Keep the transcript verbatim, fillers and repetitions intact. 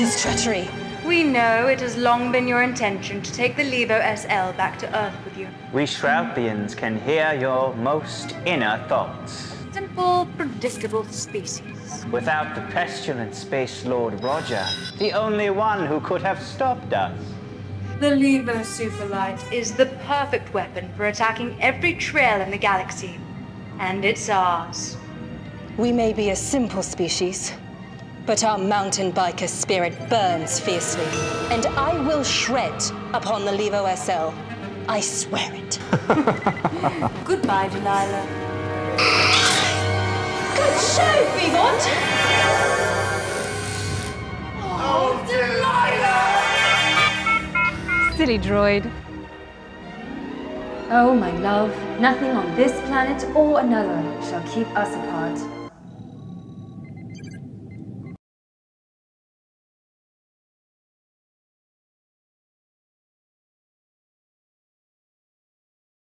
Shralpians' treachery. We know it has long been your intention to take the Levo S L back to Earth with you. We Shralpians can hear your most inner thoughts. Simple, predictable species. Without the pestilent Space Lord Roger, the only one who could have stopped us. The Levo Superlight is the perfect weapon for attacking every trail in the galaxy. And it's ours. We may be a simple species, but our mountain biker spirit burns fiercely. And I will shred upon the Levo S L. I swear it. Goodbye, Delilah. Good show, Vivant! Oh, Delilah! Silly droid. Oh, my love, nothing on this planet or another shall keep us apart.